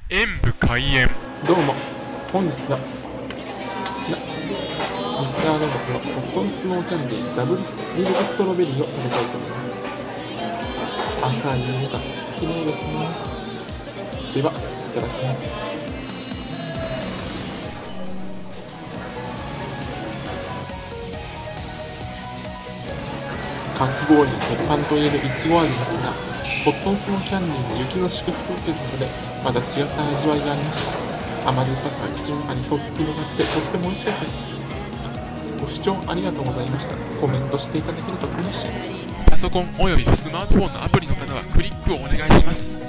演武開演。 どうも、本日はミスターロボットのコットンスノーキャンディーダブルミルクストロベリーを食べたいと思います。赤い色が綺麗ですね。では、いただきます。かき氷の鉄板といえるいちご味ですが、コットンスノーキャンディーの雪の祝福を受けることでまた違った味わいがありました。甘酸っぱさが口の中にとって広がってとっても美味しかったです。ご視聴ありがとうございました。コメントしていただけると嬉しいです。 パソコンおよびスマートフォンのアプリの方はクリックをお願いします。